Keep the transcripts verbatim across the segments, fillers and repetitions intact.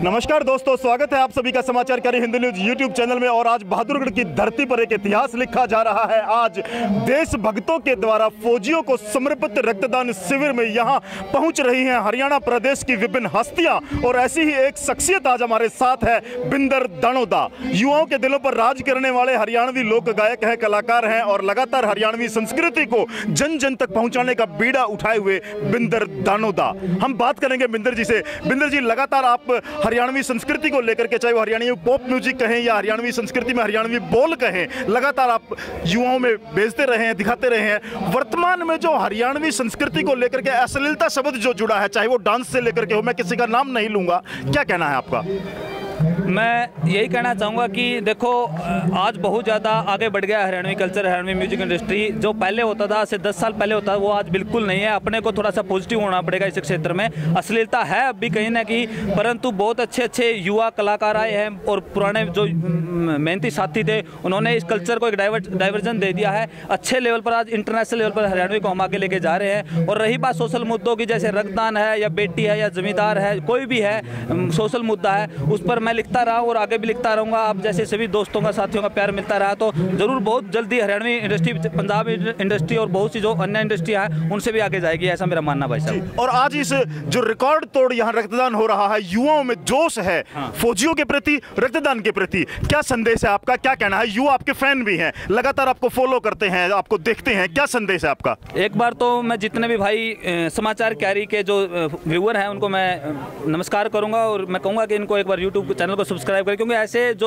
नमस्कार दोस्तों, स्वागत है आप सभी का समाचार करी हिंदी न्यूज यूट्यूब चैनल में। और आज बहादुरगढ़ की धरती पर एक इतिहास लिखा जा रहा है। आज देशभक्तों के द्वारा फौजियों को समर्पित रक्तदान शिविर में यहां पहुंच रही हैं हरियाणा प्रदेश की विभिन्न हस्तियां। और ऐसी ही एक शख्सियत आज हमारे साथ है, बिंदर दानोदा। युवाओं के दिलों पर राज करने वाले हरियाणवी लोक गायक हैं, कलाकार हैं और लगातार हरियाणवी संस्कृति को जन जन तक पहुंचाने का बीड़ा उठाए हुए बिंदर दानोदा। हम बात करेंगे बिंदर जी से। बिंदर जी, लगातार आप हरियाणवी संस्कृति को लेकर के, चाहे वो हरियाणवी पॉप म्यूजिक कहें या हरियाणवी संस्कृति में हरियाणवी बोल कहें, लगातार आप युवाओं में भेजते रहे हैं, दिखाते रहे हैं। वर्तमान में जो हरियाणवी संस्कृति को लेकर के अश्लीलता शब्द जो जुड़ा है, चाहे वो डांस से लेकर के हो, मैं किसी का नाम नहीं लूंगा, क्या कहना है आपका? मैं यही कहना चाहूँगा कि देखो, आज बहुत ज़्यादा आगे बढ़ गया Haryanvi culture, Haryanvi music industry. जो पहले होता था, से दस साल पहले होता था, वो आज बिल्कुल नहीं है। अपने को थोड़ा सा पॉजिटिव होना पड़ेगा इस क्षेत्र में। अश्लीलता है अब भी कहीं ना कहीं, परंतु बहुत अच्छे अच्छे युवा कलाकार आए हैं और पुराने जो मेहनती साथी थे, उन्होंने इस कल्चर को एक डाइवर्ज डाइवर्जन दे दिया है। अच्छे लेवल पर आज इंटरनेशनल लेवल पर हरियाणवी को हम आगे लेके जा रहे हैं। और रही बात सोशल मुद्दों की, जैसे रक्तदान है या बेटी है या जमींदार है, कोई भी है सोशल मुद्दा है, उस पर मैं लिखता रहा और आगे भी लिखता रहूँगा। आप जैसे सभी दोस्तों का, साथियों का प्यार मिलता रहा तो जरूर बहुत जल्दी हरियाणवी इंडस्ट्री, पंजाब इंडस्ट्री और बहुत सी जो अन्य इंडस्ट्री है उनसे भी आगे जाएगी, ऐसा मेरा मानना भाई साहब। और आज इस जो रिकॉर्ड तोड़ यहाँ रक्तदान हो रहा है, युवाओं में जोश है। हाँ। फौजियों के प्रति, रक्तदान के प्रति क्या संदेश है आपका, क्या कहना है? युवा आपके फैन भी हैं, लगातार आपको फॉलो करते हैं, आपको देखते हैं, क्या संदेश है आपका? एक बार तो मैं जितने भी भाई समाचार कैरी के जो व्यूअर हैं उनको मैं नमस्कार करूंगा और मैं कहूँगा कि इनको एक बार यूट्यूब चैनल को सब्सक्राइब करें, क्योंकि ऐसे जो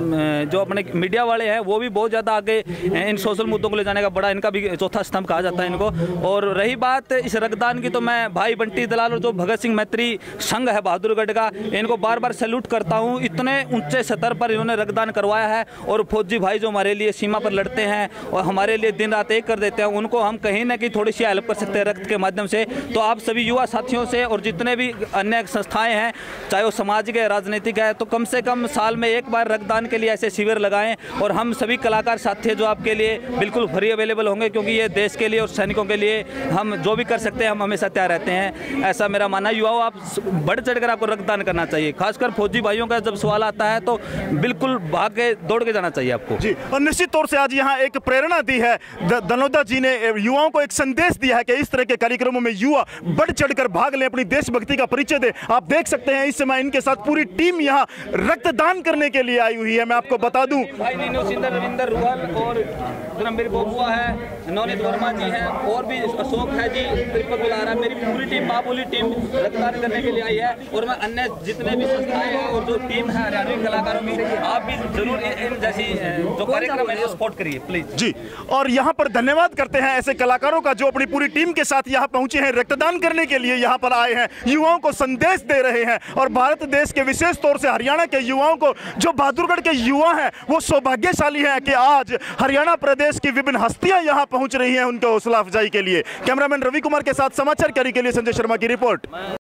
जो अपने मीडिया वाले हैं वो भी बहुत ज़्यादा आगे इन सोशल मुद्दों को ले जाने का बड़ा इनका भी चौथा स्तंभ कहा जाता है इनको। और रही बात इस रक्तदान की, तो मैं भाई बंटी दलाल और जो भगत सिंह मैत्री संघ है बहादुरगढ़ का, इनको बार बार सैल्यूट करता हूँ। इतने ऊंचे स्तर पर इन्होंने रक्तदान करवाया है। और फौजी भाई जो हमारे लिए सीमा पर लड़ते हैं और हमारे लिए दिन रात एक कर देते हैं, उनको हम कहीं ना कहीं थोड़ी सी हेल्प कर सकते हैं रक्त के माध्यम से। तो आप सभी युवा साथियों से और जितने भी अन्य संस्थाएं हैं, चाहे वो सामाजिक है, राजनीतिक है, तो कम से कम साल में एक बार रक्तदान के लिए ऐसे शिविर लगाएं। और हम सभी कलाकार साथी जो आपके लिए बिल्कुल फ्री अवेलेबल होंगे, क्योंकि ये देश के लिए और सैनिकों के लिए हम जो भी कर सकते हैं हम हमेशा तैयार रहते हैं, ऐसा मेरा मानना है। युवाओं, आप बढ़ चढ़कर आपको रक्तदान करना चाहिए। खासकर फौजी भाइयों का जब सवाल आता है तो बिल्कुल भाग के दौड़ के जाना चाहिए आपको जी। और निश्चित तौर से आज यहाँ एक प्रेरणा दी है, दानोदा जी ने युवाओं को एक संदेश दिया है कि इस तरह के कार्यक्रमों में युवा बढ़ चढ़कर भाग लें, अपनी देशभक्ति का परिचय दें। आप देख सकते हैं इस समय इनके साथ पूरी टीम यहाँ रक्तदान करने के लिए आई हुई है। मैं आपको बता दूं, भाई नीनू रविंदर रुहल और मेरे बबुआ है, नवनीत वर्मा जी हैं और भी अशोक है जी, दीपक बुलारा, मेरी पूरी टीम, मामूली टीम रक्तदान करने के लिए आई है। और मैं अन्य जितने भी संस्थाएं हैं और जो टीम है हरियाणवी कलाकारों की, आप भी जरूर इन जैसी जो कार्यक्रम है सपोर्ट करिए प्लीज जी। और यहाँ पर धन्यवाद करते हैं ऐसे कलाकारों का जो अपनी पूरी टीम के साथ यहाँ पहुंचे हैं, रक्तदान करने के लिए यहाँ पर आए हैं, युवाओं को संदेश दे रहे हैं। और भारत देश के, विशेष तौर से हरियाणा के युवाओं को, जो बहादुरगढ़ के युवा हैं, वो सौभाग्यशाली हैं कि आज हरियाणा प्रदेश की विभिन्न हस्तियां यहां पहुंच रही हैं उनके हौसला अफजाई के लिए। कैमरामैन रवि कुमार के साथ समाचार कैरी के लिए संजय शर्मा की रिपोर्ट।